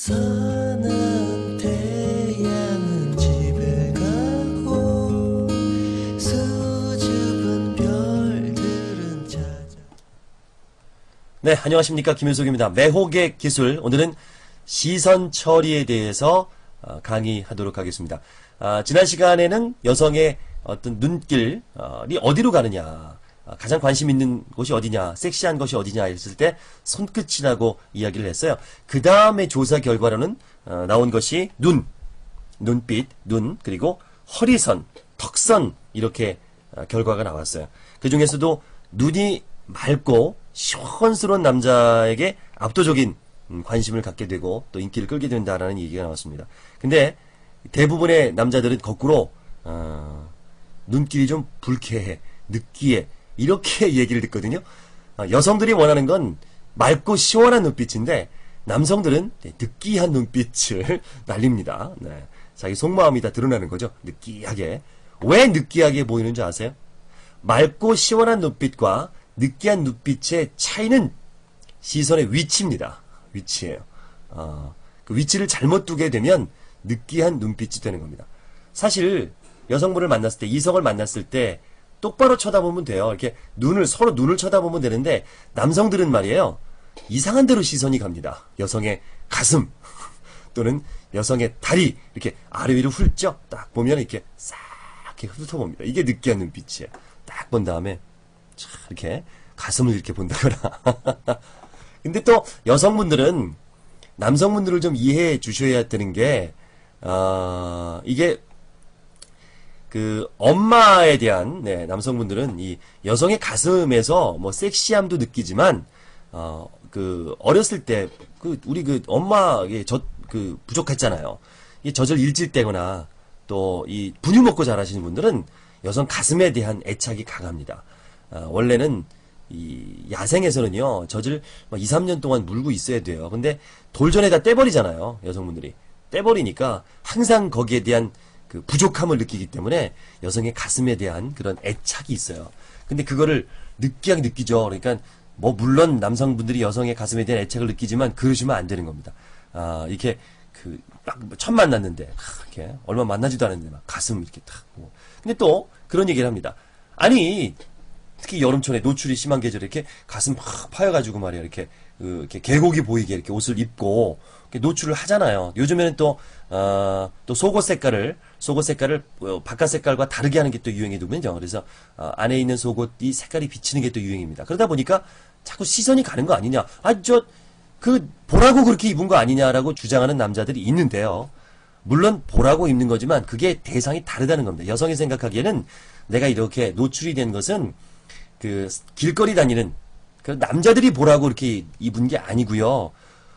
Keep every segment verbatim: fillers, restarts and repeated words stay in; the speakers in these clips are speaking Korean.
서는 태양은 집에 가고 수줍은 별들은 찾아. 네, 안녕하십니까, 김윤석입니다. 매혹의 기술, 오늘은 시선 처리에 대해서 강의하도록 하겠습니다. 아, 지난 시간에는 여성의 어떤 눈길이 어디로 가느냐, 가장 관심 있는 곳이 어디냐, 섹시한 것이 어디냐 했을 때 손끝이라고 이야기를 했어요. 그 다음에 조사 결과로는 어, 나온 것이 눈, 눈빛, 눈, 그리고 허리선, 턱선, 이렇게 어, 결과가 나왔어요. 그 중에서도 눈이 맑고 시원스러운 남자에게 압도적인 음, 관심을 갖게 되고 또 인기를 끌게 된다라는 얘기가 나왔습니다. 근데 대부분의 남자들은 거꾸로 어, 눈길이 좀 불쾌해, 느끼해, 이렇게 얘기를 듣거든요. 어, 여성들이 원하는 건 맑고 시원한 눈빛인데 남성들은 네, 느끼한 눈빛을 날립니다. 네, 자기 속마음이 다 드러나는 거죠. 느끼하게. 왜 느끼하게 보이는 줄 아세요? 맑고 시원한 눈빛과 느끼한 눈빛의 차이는 시선의 위치입니다. 위치예요. 어, 그 위치를 잘못 두게 되면 느끼한 눈빛이 되는 겁니다. 사실 여성분을 만났을 때, 이성을 만났을 때 똑바로 쳐다보면 돼요. 이렇게 눈을, 서로 눈을 쳐다보면 되는데 남성들은 말이에요, 이상한 데로 시선이 갑니다. 여성의 가슴 또는 여성의 다리, 이렇게 아래 위로 훌쩍 딱 보면 이렇게 싹 이렇게 훑어봅니다. 이게 느끼한 눈빛이에요. 딱 본 다음에 차, 이렇게 가슴을 이렇게 본다거나. 근데 또 여성분들은 남성분들을 좀 이해해 주셔야 되는 게, 어, 이게 그 엄마에 대한, 네, 남성분들은 이 여성의 가슴에서 뭐 섹시함도 느끼지만 어 그 어렸을 때 그 우리 그 엄마의 젖 그 부족했잖아요. 이 젖을 일질 때거나 또 이 분유 먹고 자라시는 분들은 여성 가슴에 대한 애착이 강합니다. 어, 원래는 이 야생에서는요, 젖을 이, 삼 년 동안 물고 있어야 돼요. 근데 돌전에다 떼버리잖아요, 여성분들이. 떼버리니까 항상 거기에 대한 그 부족함을 느끼기 때문에 여성의 가슴에 대한 그런 애착이 있어요. 근데 그거를 느끼하게 느끼죠. 그러니까 뭐 물론 남성분들이 여성의 가슴에 대한 애착을 느끼지만 그러시면 안 되는 겁니다. 아, 이렇게 그 딱 처음 만났는데 이렇게 얼마 만나지도 않았는데 막 가슴 이렇게 탁. 뭐. 근데 또 그런 얘기를 합니다. 아니, 특히 여름철에 노출이 심한 계절에 이렇게 가슴 팍 파여가지고 말이야, 이렇게 그 이렇게 계곡이 보이게 이렇게 옷을 입고 이렇게 노출을 하잖아요. 요즘에는 또 어, 또 속옷 색깔을 속옷 색깔을 어, 바깥 색깔과 다르게 하는 게 또 유행이더군요. 그래서 어, 안에 있는 속옷이 색깔이 비치는 게 또 유행입니다. 그러다 보니까 자꾸 시선이 가는 거 아니냐, 아 저 그 보라고 그렇게 입은 거 아니냐라고 주장하는 남자들이 있는데요. 물론 보라고 입는 거지만 그게 대상이 다르다는 겁니다. 여성이 생각하기에는 내가 이렇게 노출이 된 것은 그 길거리 다니는 그 남자들이 보라고 이렇게 입은 게 아니고요.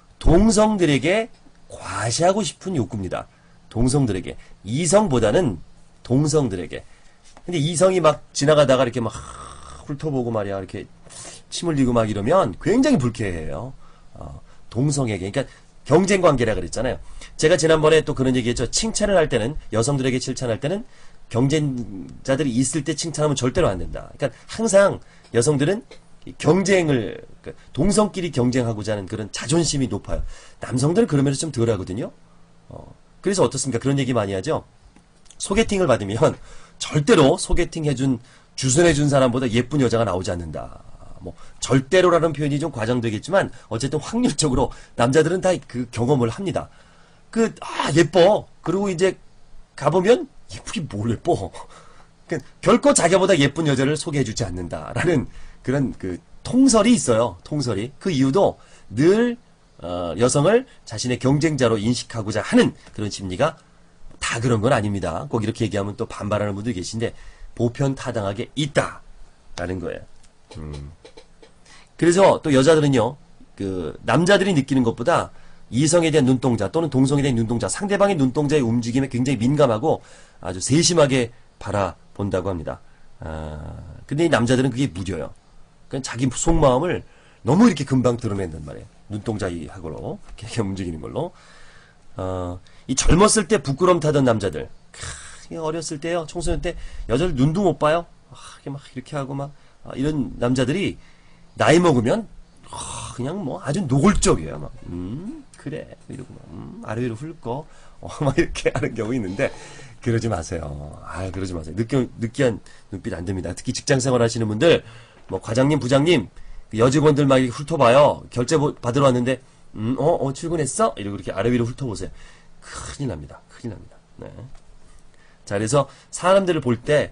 동성들에게 과시하고 싶은 욕구입니다. 동성들에게. 이성보다는 동성들에게. 근데 이성이 막 지나가다가 이렇게 막 훑어보고 말이야, 이렇게 침 흘리고 막 이러면 굉장히 불쾌해요. 어, 동성에게. 그러니까 경쟁 관계라 그랬잖아요. 제가 지난번에 또 그런 얘기했죠. 칭찬을 할 때는, 여성들에게 칭찬할 때는 경쟁자들이 있을 때 칭찬하면 절대로 안 된다. 그러니까 항상 여성들은 경쟁을, 동성끼리 경쟁하고자 하는 그런 자존심이 높아요. 남성들은 그러면서 좀 덜 하거든요. 어, 그래서 어떻습니까? 그런 얘기 많이 하죠. 소개팅을 받으면 절대로 소개팅 해준, 주선해준 사람보다 예쁜 여자가 나오지 않는다. 뭐 절대로라는 표현이 좀 과장되겠지만 어쨌든 확률적으로 남자들은 다 그 경험을 합니다. 그 아 예뻐. 그리고 이제 가보면 예쁘긴 뭘 예뻐. 그러니까 결코 자기보다 예쁜 여자를 소개해주지 않는다라는 그런 그 통설이 있어요. 통설이. 그 이유도 늘 어, 여성을 자신의 경쟁자로 인식하고자 하는 그런 심리가, 다 그런 건 아닙니다. 꼭 이렇게 얘기하면 또 반발하는 분들이 계신데 보편타당하게 있다라는 거예요. 음. 그래서 또 여자들은요, 그 남자들이 느끼는 것보다 이성에 대한 눈동자 또는 동성에 대한 눈동자, 상대방의 눈동자의 움직임에 굉장히 민감하고 아주 세심하게 바라본다고 합니다. 아, 근데 이 남자들은 그게 무뎌요. 그냥 자기 속마음을 너무 이렇게 금방 드러낸단 말이에요. 눈동자하고로 이렇게 움직이는 걸로. 어, 이 젊었을 때 부끄럼 타던 남자들, 크, 어렸을 때요, 청소년 때 여자를 눈도 못 봐요. 아, 이렇게 막 이렇게 하고 막 아, 이런 남자들이 나이 먹으면 아, 그냥 뭐 아주 노골적이에요. 막 음, 그래 이러고 막, 음, 아래 위로 훑고 어, 막 이렇게 하는 경우 있는데 그러지 마세요. 아 그러지 마세요. 느끼, 느끼한 눈빛 안 됩니다. 특히 직장생활 하시는 분들 뭐 과장님 부장님 여직원들 막 이렇게 훑어봐요. 결제 받으러 왔는데 음, 어, 어 출근했어? 이러고 이렇게 아래 위로 훑어보세요. 큰일 납니다. 큰일 납니다. 네. 자 그래서 사람들을 볼 때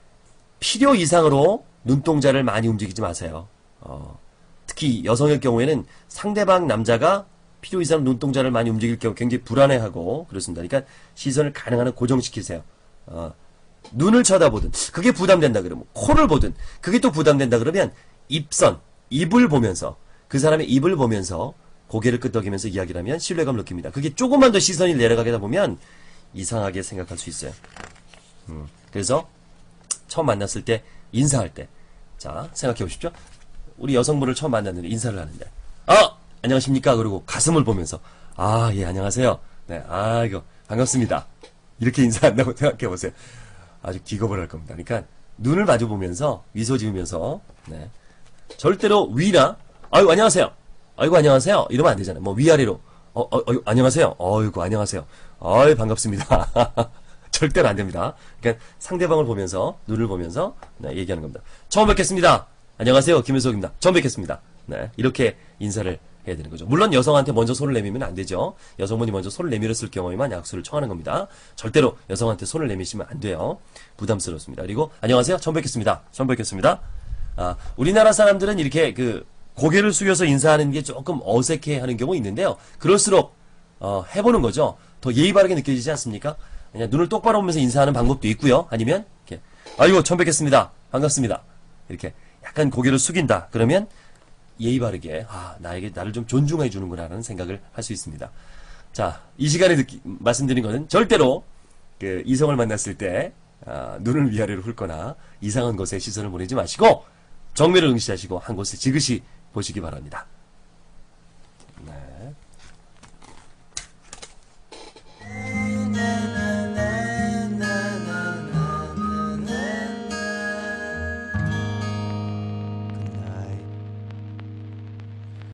필요 이상으로 눈동자를 많이 움직이지 마세요. 어, 특히 여성의 경우에는 상대방 남자가 필요 이상 눈동자를 많이 움직일 경우 굉장히 불안해하고 그렇습니다. 그러니까 시선을 가능한 한 고정시키세요. 어, 눈을 쳐다보든 그게 부담된다 그러면 코를 보든 그게 또 부담된다 그러면 입선, 입을 보면서 그 사람의 입을 보면서 고개를 끄덕이면서 이야기를 하면 신뢰감을 느낍니다. 그게 조금만 더 시선이 내려가게 되다 보면 이상하게 생각할 수 있어요. 음, 그래서 처음 만났을 때 인사할 때 자 생각해 보십시오. 우리 여성분을 처음 만났는데 인사를 하는데 아 안녕하십니까 그리고 가슴을 보면서 아 예 안녕하세요. 네 아 이거 반갑습니다. 이렇게 인사한다고 생각해 보세요. 아주 기겁을 할 겁니다. 그러니까 눈을 마주 보면서 미소 지으면서 네 절대로 위나 아이고 안녕하세요. 아이고 안녕하세요. 이러면 안 되잖아요. 뭐 위아래로 어, 어, 어 안녕하세요. 어이구 안녕하세요. 어이 반갑습니다. 절대로 안 됩니다. 그러니까 상대방을 보면서 눈을 보면서 네, 얘기하는 겁니다. 처음 뵙겠습니다. 안녕하세요. 김효석입니다. 처음 뵙겠습니다. 네, 이렇게 인사를 해야 되는 거죠. 물론 여성한테 먼저 손을 내밀면 안 되죠. 여성분이 먼저 손을 내밀었을 경우에만 약수를 청하는 겁니다. 절대로 여성한테 손을 내미시면 안 돼요. 부담스럽습니다. 그리고 안녕하세요. 처음 뵙겠습니다. 처음 뵙겠습니다. 아, 우리나라 사람들은 이렇게 그 고개를 숙여서 인사하는 게 조금 어색해하는 경우 있는데요. 그럴수록 어, 해보는 거죠. 더 예의 바르게 느껴지지 않습니까? 그냥 눈을 똑바로 보면서 인사하는 방법도 있고요. 아니면 이렇게 아이고 처음 뵙겠습니다. 반갑습니다. 이렇게 약간 고개를 숙인다. 그러면 예의 바르게 아 나에게 나를 좀 존중해 주는구나라는 생각을 할 수 있습니다. 자, 이 시간에 듣기, 말씀드린 것은 절대로 그 이성을 만났을 때 아, 눈을 위아래로 훑거나 이상한 곳에 시선을 보내지 마시고 정면을 응시하시고 한 곳에 지그시 보시기 바랍니다.